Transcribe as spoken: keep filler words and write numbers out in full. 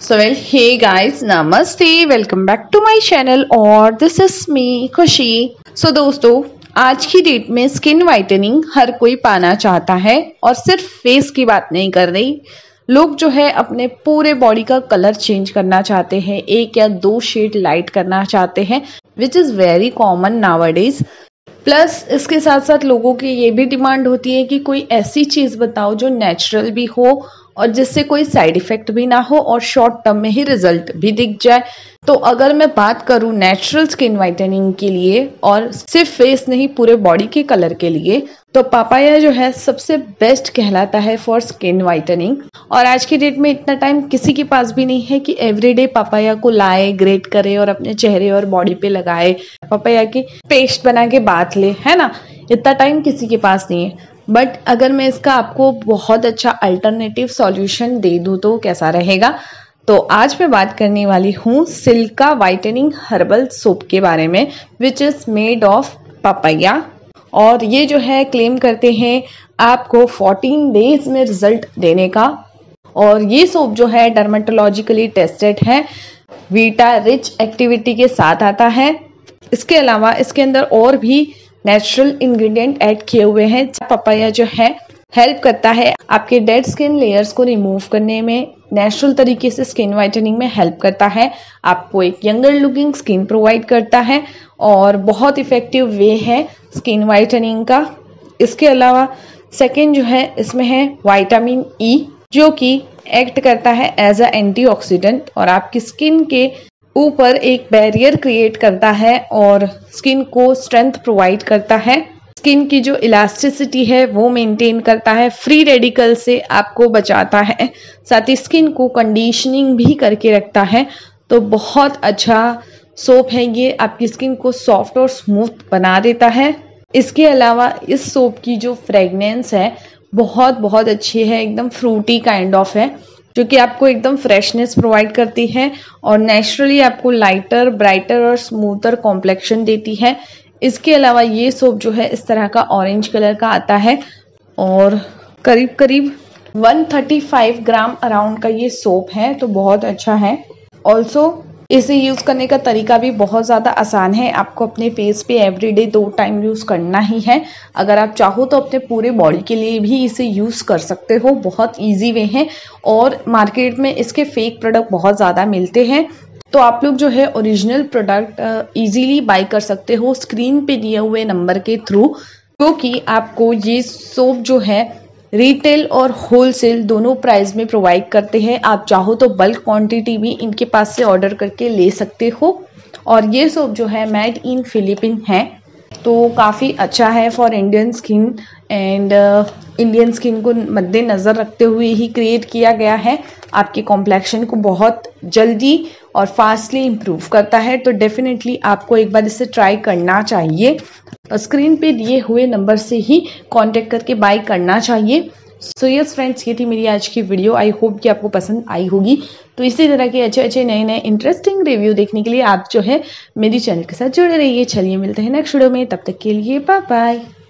So well, hey guys, namaste, welcome back to my channel और this is me खुशी। so दोस्तों, आज की डेट में स्किन वाइटनिंग हर कोई पाना चाहता है और सिर्फ फेस की बात नहीं कर रही। लोग जो है अपने पूरे बॉडी का कलर चेंज करना चाहते हैं, एक या दो शेड लाइट करना चाहते हैं, which is very common nowadays. Plus इसके साथ साथ लोगों की ये भी डिमांड होती है कि कोई ऐसी चीज़ बताओ जो नेचुरल भी हो और जिससे कोई साइड इफेक्ट भी ना हो और शॉर्ट टर्म में ही रिजल्ट भी दिख जाए। तो अगर मैं बात करूं नेचुरल स्किन वाइटनिंग के लिए और सिर्फ फेस नहीं पूरे बॉडी के कलर के लिए, तो पापाया जो है सबसे बेस्ट कहलाता है फॉर स्किन वाइटनिंग। और आज की डेट में इतना टाइम किसी के पास भी नहीं है कि एवरीडे पापाया को लाए, ग्रेट करे और अपने चेहरे और बॉडी पे लगाए, पापाया की पेस्ट बना के बात ले, है ना। इतना टाइम किसी के पास नहीं है। बट अगर मैं इसका आपको बहुत अच्छा अल्टरनेटिव सॉल्यूशन दे दूं तो कैसा रहेगा। तो आज मैं बात करने वाली हूँ सिल्का वाइटनिंग हर्बल सोप के बारे में, which is made of papaya. और ये जो है क्लेम करते हैं आपको फोर्टीन डेज में रिजल्ट देने का। और ये सोप जो है डर्मेटोलॉजिकली टेस्टेड है, वीटा रिच एक्टिविटी के साथ आता है। इसके अलावा इसके अंदर और भी नेचुरल इंग्रेडिएंट ऐड किए हुए हैं। पापाया जो है हेल्प करता है आपके डेड स्किन लेयर्स को रिमूव करने में, नेचुरल तरीके से स्किन वाइटनिंग में हेल्प करता है, आपको एक यंगर लुकिंग स्किन प्रोवाइड करता है और बहुत इफेक्टिव वे है स्किन वाइटनिंग का। इसके अलावा सेकेंड जो है इसमें है विटामिन ई, जो कि एक्ट करता है एज अ एंटीऑक्सीडेंट और आपकी स्किन के ऊपर एक बैरियर क्रिएट करता है और स्किन को स्ट्रेंथ प्रोवाइड करता है। स्किन की जो इलास्टिसिटी है वो मेंटेन करता है, फ्री रेडिकल से आपको बचाता है, साथ ही स्किन को कंडीशनिंग भी करके रखता है। तो बहुत अच्छा सोप है ये, आपकी स्किन को सॉफ्ट और स्मूथ बना देता है। इसके अलावा इस सोप की जो फ्रेगनेंस है बहुत बहुत अच्छी है, एकदम फ्रूटी काइंड ऑफ है, जो कि आपको एकदम फ्रेशनेस प्रोवाइड करती है और नेचुरली आपको लाइटर, ब्राइटर और स्मूथर कॉम्प्लेक्शन देती है। इसके अलावा ये सोप जो है इस तरह का ऑरेंज कलर का आता है और करीब करीब एक सौ पैंतीस ग्राम अराउंड का ये सोप है, तो बहुत अच्छा है। ऑल्सो इसे यूज़ करने का तरीका भी बहुत ज़्यादा आसान है। आपको अपने फेस पे एवरीडे दो टाइम यूज़ करना ही है। अगर आप चाहो तो अपने पूरे बॉडी के लिए भी इसे यूज़ कर सकते हो, बहुत इजी वे है। और मार्केट में इसके फेक प्रोडक्ट बहुत ज़्यादा मिलते हैं, तो आप लोग जो है ओरिजिनल प्रोडक्ट इजीली बाय कर सकते हो स्क्रीन पे दिए हुए नंबर के थ्रू, क्योंकि आपको ये सोप जो है रिटेल और होलसेल दोनों प्राइस में प्रोवाइड करते हैं। आप चाहो तो बल्क क्वांटिटी भी इनके पास से ऑर्डर करके ले सकते हो। और ये सोप जो है मेड इन फिलीपीन है, तो काफ़ी अच्छा है for Indian skin and Indian skin को मद्देनज़र रखते हुए ही क्रिएट किया गया है। आपके कॉम्प्लेक्शन को बहुत जल्दी और फास्टली इम्प्रूव करता है, तो डेफिनेटली आपको एक बार इसे ट्राई करना चाहिए। स्क्रीन पे दिए हुए नंबर से ही कांटेक्ट करके बाय करना चाहिए। सो यस फ्रेंड्स, ये थी मेरी आज की वीडियो। आई होप कि आपको पसंद आई होगी। तो इसी तरह के अच्छे अच्छे नए नए इंटरेस्टिंग रिव्यू देखने के लिए आप जो है मेरी चैनल के साथ जुड़े रहिए। चलिए मिलते हैं नेक्स्ट वीडियो में, तब तक के लिए बाय बाय।